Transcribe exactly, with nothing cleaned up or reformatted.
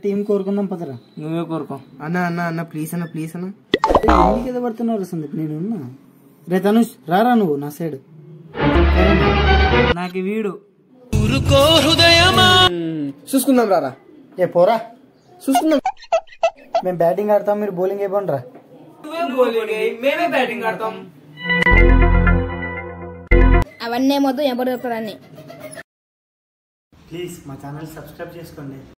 Team కోరుకుందాం పదరా. నువ్వే కోరుకో. అన్న అన్న అన్న ప్లీజ్ అన్న ప్లీజ్ అన్న. నీకు ఎద పడుతున్నారు సందీప్, నేను ఉన్నా. రే తనుష్ రారా నువ్వు నా సైడ్. నాకు వీడు చూసుకుందాం రారా. ఏ పోరా, చూసుకుందాం. మేము బ్యాటింగ్ ఆడతాం, మీరు బౌలింగ్ అయిపోండి రా. మేమే బ్యాటింగ్ ఆడతాం. అవన్నీ ఏమొద్దు, ఎవరు అన్ని. ప్లీజ్ మా ఛానల్ సబ్స్క్రైబ్ చేసుకోండి.